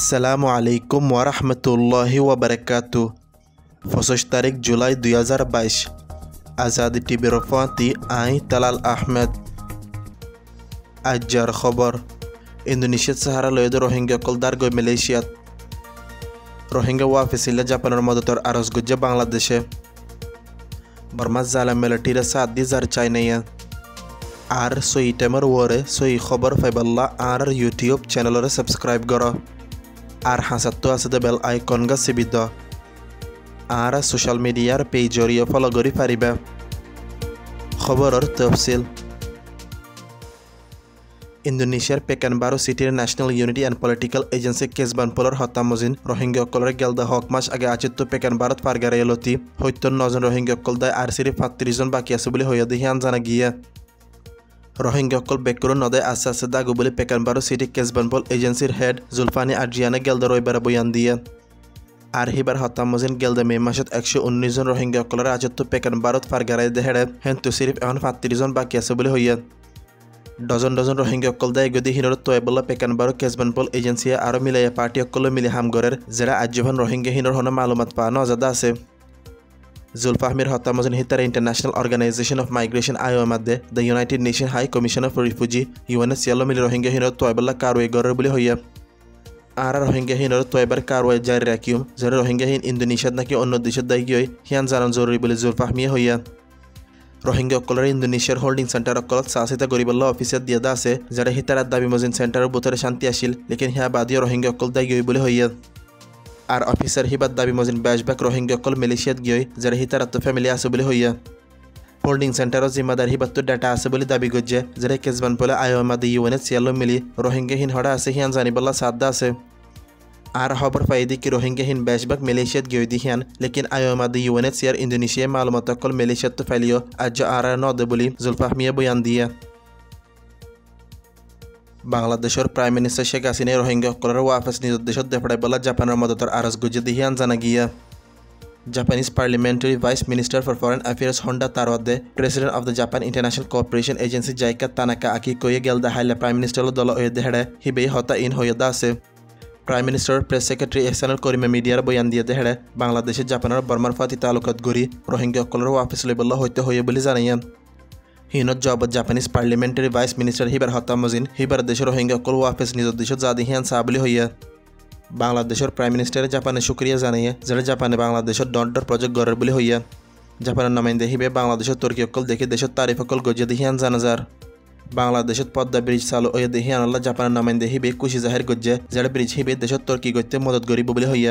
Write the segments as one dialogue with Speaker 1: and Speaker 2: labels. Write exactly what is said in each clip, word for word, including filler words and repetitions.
Speaker 1: আসসালামু আলাইকুম ওয়ারাহমাতুল্লাহি ওয়াবারাকাতু। পঁচিশ তারিখ জুলাই দুই হাজার বাইশ। আজাদি টিভির ফাঁতি আই তালাল আহমেদ। আজ্জার খবর ইন্দোনেশিয়াত সাহারা লয়দ রোহিঙ্গা কলদার গৈ মালয়েশিয়াত। রোহিঙ্গা ওয়াফিসিলে জাপানের মদতর আরজ গুজ্জে বাংলাদেশে। বর্মা জালাম মেলাটিরে সাত দি যার চাইনাইয়া। আর সই টাইমের ওরে সই খবর ফাইবাল্লা আর ইউটিউব চ্যানেলরে সাবস্ক্রাইব কর। আর হাসাতো আছে দে বেল আইকন গা সিবিদ। আর সোশ্যাল মিডিয়ার পেজ জরিয়ে ফলো করি পারিবা। খবরের তফসিল ইন্দোনেশিয়ার পেকানবারো সিটির National Unity and Political Agency কেসবানপোলর হত্যামজিন রোহিঙ্গা অকলরে গেলদা হক মাস আগে আচিত্য পেকানবারত পারগারে এলতি সত্তর নজন রোহিঙ্গা অকল দায় আর সিরি পাঁত্রিশ জন বাকি আছে বলে হইয়া দিহিয়ান জানা গিয়া। রোহিঙ্গা অকল বেকুর নদে আস্তে আস্তে দাগু বলে পেকানবারো সিটি কেসবানপোল এজেন্সির হেড জুলফানি আড্রিয়ানে গেলদা রইবার বয়ান দিয়ে। আর হিবার হত্যামজিন গেলদা মে মাসত একশো উনিশ জন রোহিঙ্গা অকলরে আচিত্য পেকানবারত পারগারায় দেহেড়ে হেন্তু সিরিফ এখন পাঁত্রিশ জন বাকি আছে বলে হইয়া। ডজন ডজন রোহিঙ্গা অকল দায় গদি হিনর তয়বল্লা পেকানবারো কেসবানপোল এজেন্সিয়ে আরও মিলাইয়া পার্টি অকল মিলি হামগরের যারা আজীবন রোহিঙ্গা হিনর হন মালুমাত পাওয়ানো অজাদা আছে। জুলফাহমির হত্যামজিন হিতার ইন্টারন্যাশনাল অর্গানাইজেশন অফ মাইগ্রেশন আইও মাধ্যে the United Nation High Commission of Refugee ইউএনএসসিএল মিলি রোহিঙ্গা হিনর তয়বল্লা কারওয়ে গরের বলে হইয়া। আর রোহিঙ্গা হিনর তয়বার কারওয়ে জারি রাখিম যারা রোহিঙ্গাহীন ইন্দোনেশিয়াত নাকি অন্য দেশের দায়ী গিয়ে হিয়ান জানান জরুরি বলে জুলফাহমিয়ে হইয়া। রোহিঙ্গা অকলর ইন্দোনেশিয়ার হোল্ডিং সেন্টার অকলত চাচিতা গরিবল্লা অফিসত দিয়া দা আছে যারা হিতারাত দাবি মজিন সেন্টারের বুথরে শান্তি আসিল লেকিন হিয়া বাদিও রোহিঙ্গা অকল দায়ী গিয়ে বলে হইয়া। আর অফিসার হিবাত দাবি মজিন বেশবাক রোহিঙ্গা অকল মালয়েশিয়াত গিয়ে যারা হিতারাত ফ্যামিলি আছে বলে হইয়া। হোল্ডিং সেন্টারও জিম্মাদার হিবাত্তর ডাটা আছে বলে দাবি করছে যারা কেসবানপোলে আইওমাদি ইউএনএসসিএল মিলি রোহিঙ্গাহীন হড়া আছে হিয়ান জানিবল্লা সাদা আছে। আর খবর পাই দি কি রোহিঙ্গাহীন বেশবাক মালয়েশিয়াত গিয়ে দিহিয়ান লেকিন আইওমাদি ইউএনএসসিআর ইন্দোনেশিয়া মালুমাত অকল মালয়েশিয়াত তো ফাইলিও আজ আর নদে বলি জুলফাহমিয়া বয়ান দিয়া। বাংলাদেশের প্রাইম মিনিস্টার শেখ হাসিনাই রোহিঙ্গা অকলর ওয়াফাস নিজ দেশত দেফড়াই বলা জাপানের মদতর আরজ গুজে দিহিয়ান জানা গিয়া। Japanese Parliamentary Vice Minister for Foreign Affairs Honda Tarode, President of the Japan International Cooperation Agency Jaika Tanaka Aki Koye Gelda Haile Prime Minister Dolo Oye Dehede Hibe Hota in Hoyoda Se. Prime Minister Press Secretary External Korime Media Boyan Dia Dehede Bangladesh Japaner Burmar Fati Talukat Guri Rohingya Kolor Office Label Hoyte Hoye Boli Zanayan. He not job at Japanese Parliamentary Vice Minister Hibar Hotamazin Hibar Desh Rohingya Kol Office Nizo Desh Zadihian Sabli Hoye. বাংলাদেশের prime মিনিস্টারে জাপানে শুক্রিয়া জানাইয়ে যারা জাপানে বাংলাদেশের ডন্ডর project গড়ের বলে হইয়া। জাপানের নামাইন্দে হিবে বাংলাদেশের তুর্কি অকল দেখে দেশের তারিফ অকল গজিয়ে দেহিয়ান জানাজার। বাংলাদেশের পদ্মা ব্রিজ চালু হয়ে দেহিয়ান আল্লাহ জাপানের নামাইন্দে হিবে খুশি জাহের গজ্জে যারা ব্রিজ হিবে দেশের তুর্কি গজতে মদত গরিব বলে হইয়া।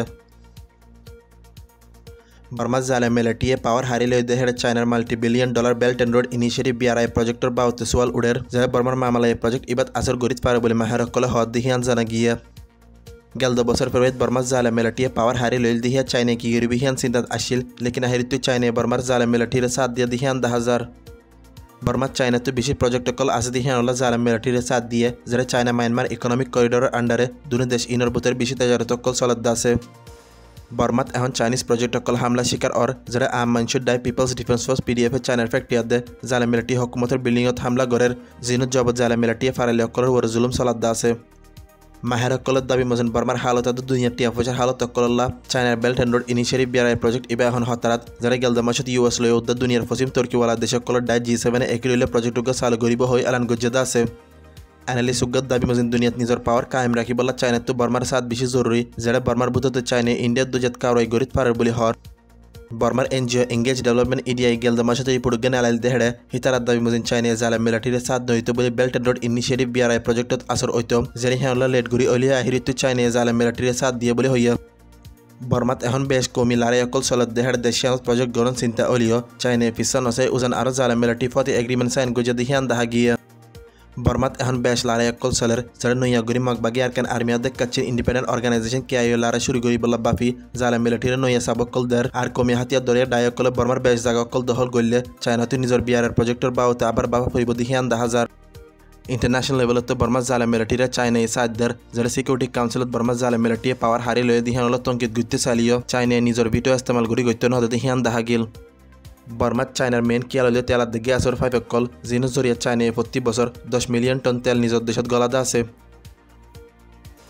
Speaker 1: বর্মা জালে মেলাটিয়ে পাওয়ার হারি লই দেহের চায়নার multi billion dollar Belt and road initiative BRI প্রজেক্টর বাউতে সোয়াল উডের যারা বর্মার মামলা এই প্রজেক্ট ইবাদ আসর গরিত পারে বলে মাহের অকলে হদ দেহিয়ান জানা গিয়া। গেলদ বছর ফেব্রুয়ারিত বর্মার জালে মেলাটিয়ে পাওয়ার হারি লইল দিহিয়া চাইনে কি গরিবিহিয়ান চিন্তাত আসিল লেকিন আহিরিত চাইনে বর্মার জালে মেলাটির সাত দিয়া দিহিয়ান দা হাজার। বর্মার চাইনা তো বেশি প্রজেক্ট অকল আছে দিহিয়ান ওলা জালে মেলাটির সাত দিয়ে যারা চায়না মায়ানমার ইকোনমিক করিডোরের আন্ডারে দুনো দেশ ইনর বুতের বেশি তেজারত অকল চলত আছে। বর্মাত এখন চাইনিজ প্রজেক্ট অকল হামলা শিকার অর যারা আম মানসুর ডাই পিপলস ডিফেন্স ফোর্স পিডিএফ এ চায়নার ফ্যাক্টরিয়াত দে জালে মেলাটি হকুমতের বিল্ডিংত হামলা গড়ের জিনুত জবত জালে মেলাটিয়ে ফারালে অকলের ওর জুলুম চলত আছে। মাহের অকলের দাবি মজন বর্মার হালত দুনিয়ার টিয়া পয়সার হালত অকল্লা চায়নার belt and road initiative BRI project ইবা এখন হতারাত যারা গেলদা মাসত ইউএস লয় উদ্দা দুনিয়ার পশ্চিম তুর্কিওয়ালা দেশ অকলের ডাই জি সেভেনে একইলে প্রজেক্টকে চালু করিব হয়ে এলান গজ্জেদা আছে। অ্যানালিস্ট উগ্গত দাবি মজন দুনিয়াত নিজের পাওয়ার কায়েম রাখিবলা চায়নাত তো বর্মার সাথ বেশি জরুরি যারা বর্মার বুথতে চায়নে ইন্ডিয়াত দুজাত কারওয়াই গরিত পারার বলে হর। বর্মার এনজিও এঙ্গেজ ডেভেলপমেন্ট ইডিআই গেলদা মাসত এই পুরুজ্ঞান আলাইল দেহেড়ে হিতারাত দাবি মজিন চাইনে জালে মেলাটিরে সাত নইত বলে belt and road initiative BRI প্রজেক্টত আসর ঐতম যেরি হেনলা লেট ঘুরি অলিয়া আহিরিত চাইনে জালে মেলাটিরে সাত দিয়ে বলে হইয়া। বর্মাত এখন বেশ কমি লারে অকল চলত দেহেড় দেশিয়ান প্রজেক্ট গরণ চিন্তা অলিও চাইনে পিসা নসে উজান আরো জালে মেলাটি ফতে এগ্রিমেন্ট সাইন গুজে দিহিয়ান দাহা গিয়া। বর্মাত এখন বেশ লারে অকল চলের যারা নইয়া গুরি মগবাগি আরকান আর্মি অধ্যক্ষ কাচ্চিন ইন্ডিপেন্ডেন্ট অর্গানাইজেশন কে আইও লারা শুরু করি বলা বাফি জালে মিলিটারি নইয়া সাবকল দের আর কমি হাতিয়ার দরে ডায়কল বর্মার বেশ জায়গা অকল দখল গড়লে চায়নাতে নিজের বিআরআর প্রজেক্টর বাউতে আবার বাবা ফরিব দিহিয়ান দা হাজার। ইন্টারন্যাশনাল লেভেলত বর্মার জালে মিলিটারি চায়না সাদ্দার যারা সিকিউরিটি কাউন্সিলত বর্মার জালে মিলিটারি পাওয়ার হারি লয়ে দিহিয়ান তঙ্কিত গুতে চালিও চায়না নিজের ভিটো ইস্তেমাল করি গত্য নহতে দিহিয়ান দাহা গিল। বর্মাত চায়নার মেন কিয়াললে তেলাত দিকে আসর ফাইভ অকল জিনো জরিয়া চায়নায় প্রতি বছর দশ মিলিয়ন টন তেল নিজের দেশত গলাদা আছে।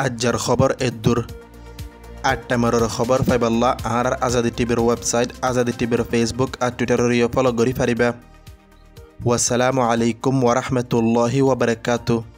Speaker 1: আজ্জার খবর এদ্দুর আটটা মেরর খবর ফাইবাল্লা আর আজাদি টিভির ওয়েবসাইট আজাদি টিভির ফেসবুক আর টুইটারের ফলো করি পারিবা। ওয়াসসালামু আলাইকুম ওয়া রাহমাতুল্লাহি ওয়া বারাকাতুহু।